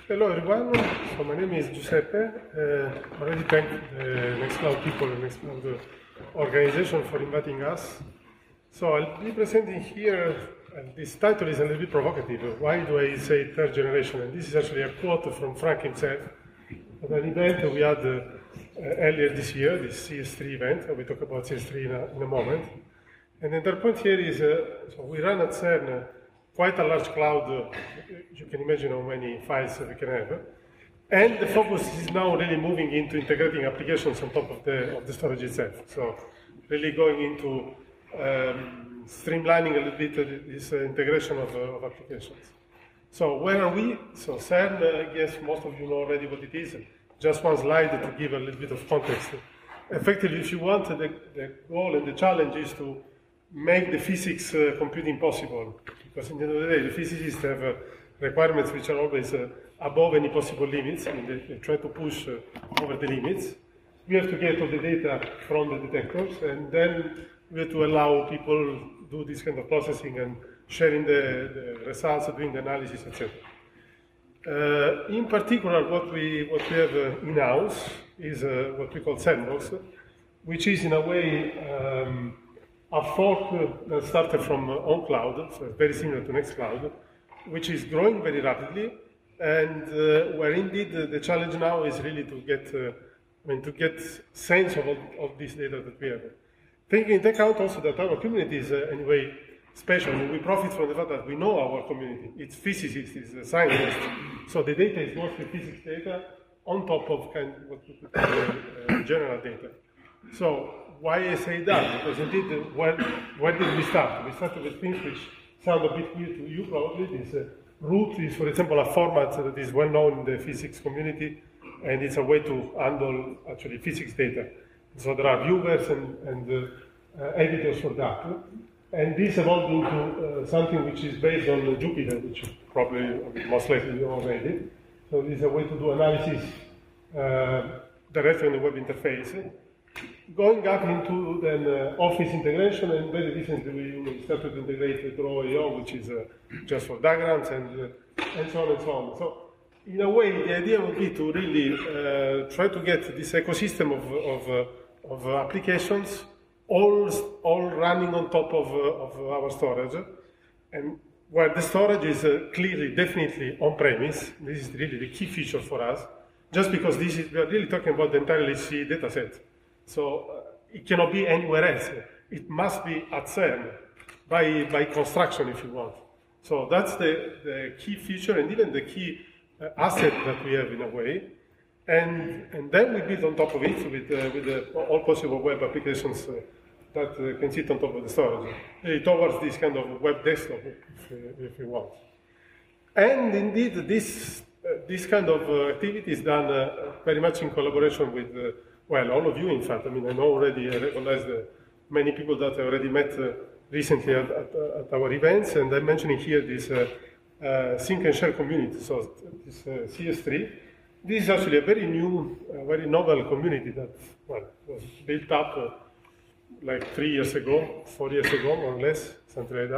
Hello everyone, so my name is Giuseppe. Already thank the Nextcloud people and Nextcloud organization for inviting us. So I'll be presenting here, and this title is a little bit provocative. Why do I say third generation? And this is actually a quote from Frank himself at an event we had earlier this year, this CS3 event. We talk about CS3 in a moment. And the point here is, so we run at CERN quite a large cloud. You can imagine how many files we can have. And the focus is now really moving into integrating applications on top of the storage itself. So really going into streamlining a little bit this integration of applications. So where are we? So CERN, I guess most of you know already what it is. Just one slide to give a little bit of context. Effectively, if you want, the goal and the challenge is to make the physics computing possible. Because in the end of the day, the physicists have requirements which are always above any possible limits. I mean, they try to push over the limits. We have to get all the data from the detectors, and then we have to allow people to do this kind of processing and sharing the results, doing the analysis, etc. In particular, what we have in-house is what we call CERNBox, which is in a way a fork that started from on-cloud, so it's very similar to Nextcloud, which is growing very rapidly, and where indeed the challenge now is really to get sense of all this data that we have. Taking into account also that our community is anyway special. I mean, we profit from the fact that we know our community. It's physicists, it's scientists, so the data is mostly physics data on top of what we could call general data. So why I say that? Because indeed, where did we start? We started with things which sound a bit weird to you probably. This root is, for example, a format that is well known in the physics community, and it's a way to handle actually physics data. So there are viewers and editors for that. And this evolved into something which is based on Jupyter, which you probably most likely you already. So this is a way to do analysis directly on the web interface. Going up into then Office integration, and very recently we started to integrate Draw.io, which is just for diagrams and so on and so on. So in a way, the idea would be to really try to get this ecosystem of applications all running on top of our storage, and where the storage is clearly, definitely on-premise. This is really the key feature for us, just because we are really talking about the entire HC dataset. So it cannot be anywhere else. It must be at CERN, by construction, if you want. So that's the key feature, and even the key asset that we have in a way. And then we build on top of it with all possible web applications that can sit on top of the storage, towards this kind of web desktop, if you want. And indeed, this kind of activity is done very much in collaboration with well, all of you, in fact. I mean, I know already, I recognize many people that I already met recently at our events, and I'm mentioning here this Sync and Share community, so this CS3. This is actually a very new, very novel community that, well, was built up like 3 years ago, 4 years ago, more or less, something like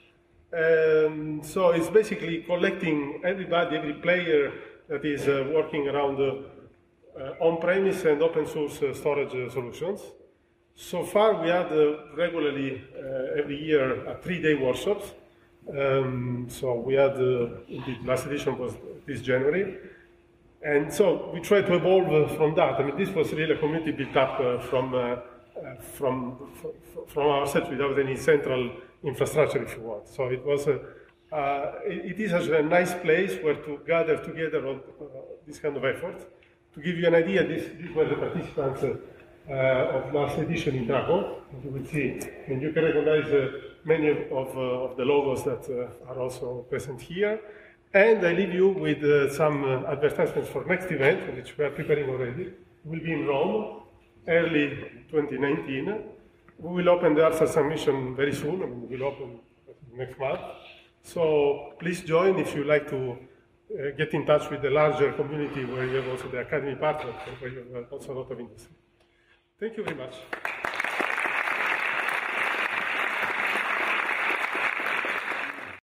that. So it's basically collecting everybody, every player that is working around on-premise and open source storage solutions. So far, we had regularly every year 3-day workshops. So we had, indeed, last edition was this January. And so we tried to evolve from that. I mean, this was really a community built up from ourselves without any central infrastructure, if you want. So it was, it is actually a nice place where to gather together all this kind of effort. To give you an idea, these were the participants of last edition in Draco. You will see, and you can recognize many of the logos that are also present here. And I leave you with some advertisements for next event, which we are preparing already. It will be in Rome, early 2019. We will open the ARSA submission very soon. I mean, we will open next month. So please join if you like to get in touch with the larger community where you have also the academy partner, where you have also a lot of industry. Thank you very much.